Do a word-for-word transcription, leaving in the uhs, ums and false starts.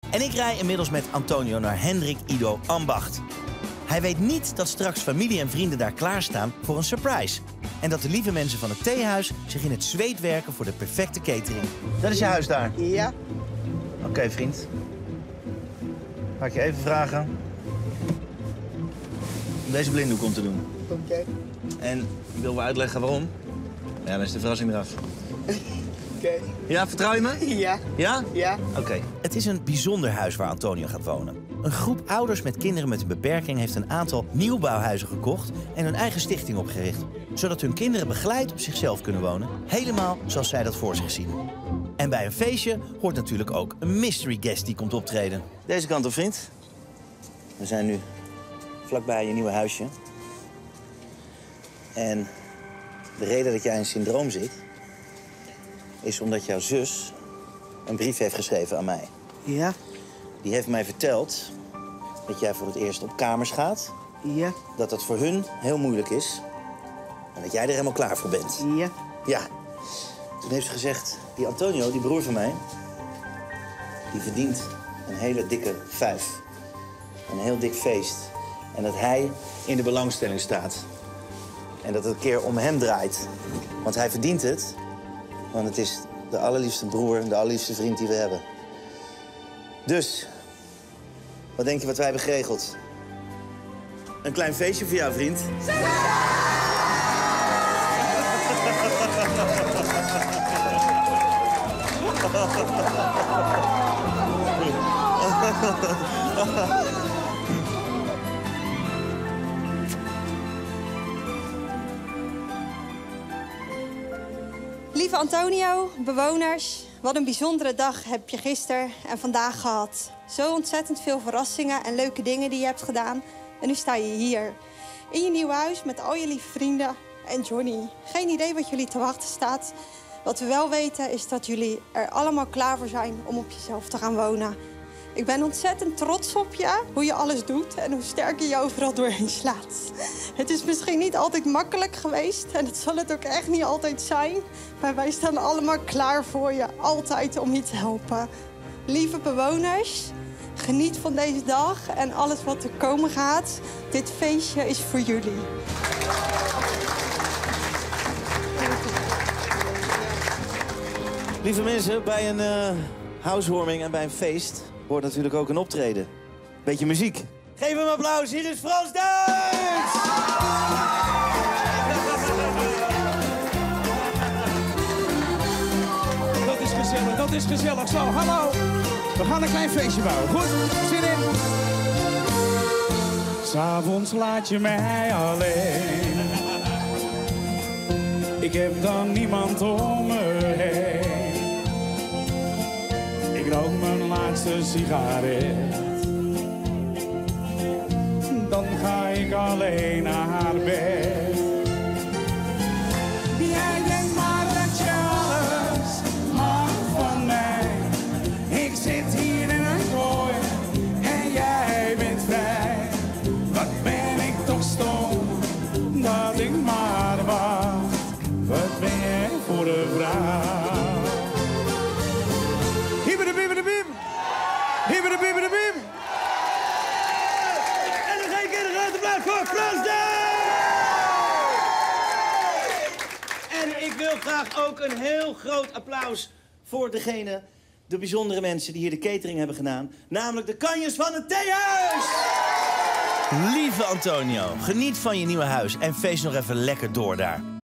En ik rij inmiddels met Antonio naar Hendrik Ido Ambacht. Hij weet niet dat straks familie en vrienden daar klaarstaan voor een surprise. En dat de lieve mensen van het theehuis zich in het zweet werken voor de perfecte catering. Dat is je huis daar? Ja. Oké, okay, vriend. Ga ik je even vragen om deze blinddoek om te doen. Oké. Okay. En ik wil wel uitleggen waarom. Ja, dan is de verrassing eraf. Oké. Okay. Ja, vertrouw je me? Ja. Ja? Ja. Oké. Okay. Het is een bijzonder huis waar Antonio gaat wonen. Een groep ouders met kinderen met een beperking heeft een aantal nieuwbouwhuizen gekocht en een eigen stichting opgericht. Zodat hun kinderen begeleid op zichzelf kunnen wonen, helemaal zoals zij dat voor zich zien. En bij een feestje hoort natuurlijk ook een mystery guest die komt optreden. Deze kant op, vriend. We zijn nu vlakbij je nieuwe huisje. En de reden dat jij in syndroom zit, is omdat jouw zus een brief heeft geschreven aan mij. Ja. Die heeft mij verteld dat jij voor het eerst op kamers gaat. Ja. Dat dat voor hun heel moeilijk is. En dat jij er helemaal klaar voor bent. Ja. Ja. Toen heeft ze gezegd, die Antonio, die broer van mij, die verdient een hele dikke vijf. Een heel dik feest. En dat hij in de belangstelling staat. En dat het een keer om hem draait. Want hij verdient het. Want het is de allerliefste broer, de allerliefste vriend die we hebben. Dus, wat denk je wat wij hebben geregeld? Een klein feestje voor jou, vriend. Lieve Antonio, bewoners, wat een bijzondere dag heb je gisteren en vandaag gehad. Zo ontzettend veel verrassingen en leuke dingen die je hebt gedaan. En nu sta je hier, in je nieuwe huis met al je lieve vrienden en Johnny. Geen idee wat jullie te wachten staat. Wat we wel weten is dat jullie er allemaal klaar voor zijn om op jezelf te gaan wonen. Ik ben ontzettend trots op je, hoe je alles doet en hoe sterk je je overal doorheen slaat. Het is misschien niet altijd makkelijk geweest en dat zal het ook echt niet altijd zijn. Maar wij staan allemaal klaar voor je, altijd om je te helpen. Lieve bewoners, geniet van deze dag en alles wat er komen gaat. Dit feestje is voor jullie. Lieve mensen, bij een uh, housewarming en bij een feest hoort natuurlijk ook een optreden. Beetje muziek. Geef hem een applaus, hier is Frans Duits! Dat is gezellig, dat is gezellig. Zo, hallo. We gaan een klein feestje bouwen. Goed, zin in. 'S'avonds laat je mij alleen. Ik heb dan niemand om me heen. Ik rook mijn laatste sigaret. Dan ga ik alleen naar haar bed. Jij denkt maar dat je alles mag van mij. Ik zit hier in een kooi en jij bent vrij. Wat ben ik toch stom dat ik maar wacht. Wat ben jij voor een vrouw? Hibbede-bibbede-bim! Hibbede-bibbede-bim! En nog één keer een grote applaus voor Frans Duits! En ik wil graag ook een heel groot applaus voor degene, de bijzondere mensen die hier de catering hebben gedaan. Namelijk de kanjes van het theehuis! Lieve Antonio, geniet van je nieuwe huis en feest nog even lekker door daar.